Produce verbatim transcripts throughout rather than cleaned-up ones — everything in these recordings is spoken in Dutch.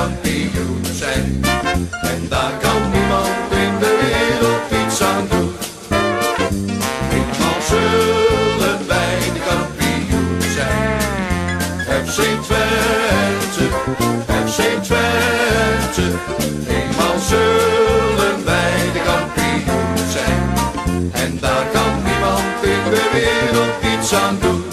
kampioen zijn. En daar kan niemand in de wereld iets aan doen. Eenmaal zullen wij de kampioen zijn. F C Twente, F C Twente. Eenmaal zullen wij de kampioen zijn. En daar kan niemand in de wereld iets aan doen.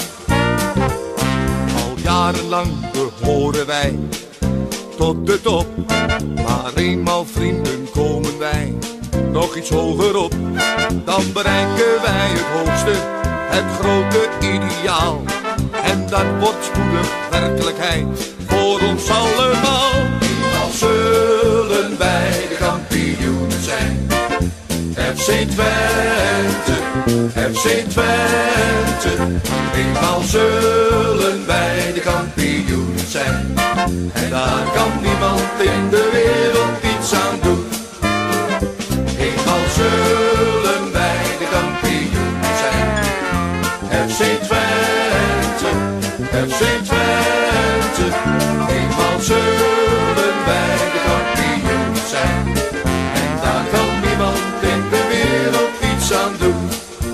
Al jarenlang behoren wij tot de top. Maar eenmaal vrienden komen wij nog iets hoger op. Dan bereiken wij het hoogste, het grote ideaal. En dat wordt spoedig werkelijkheid voor ons allemaal. Eenmaal zullen wij de kampioen zijn. F C Twente, F C Twente. Eenmaal zullen wij de kampioen zijn. En daar kan niemand in de wereld iets aan doen. Eenmaal zullen wij de kampioen zijn. F C Twente, F C Twente. Eenmaal zullen wij de kampioen zijn. En daar kan niemand in de wereld iets aan doen.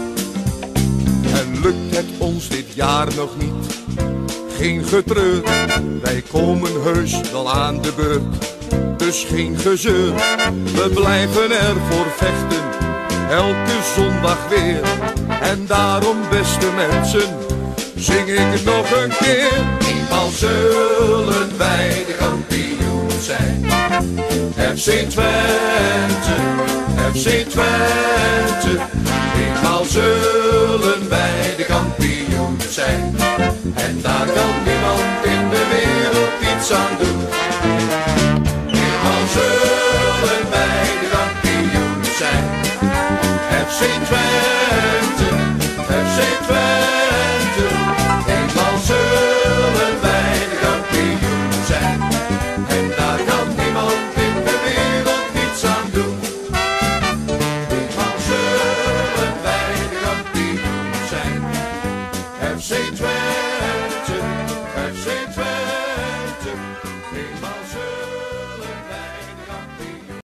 En lukt het ons dit jaar nog niet, geen getreur, wij komen heus wel aan de beurt. Dus geen gezeur, we blijven ervoor vechten, elke zondag weer. En daarom, beste mensen, zing ik het nog een keer. Eenmaal zullen wij de kampioen zijn. F C Twente, F C Twente. Eenmaal zullen wij de kampioen zijn. En daar kan niemand in de wereld iets aan doen. Eenmaal zullen wij de kampioen zijn. F C Twente.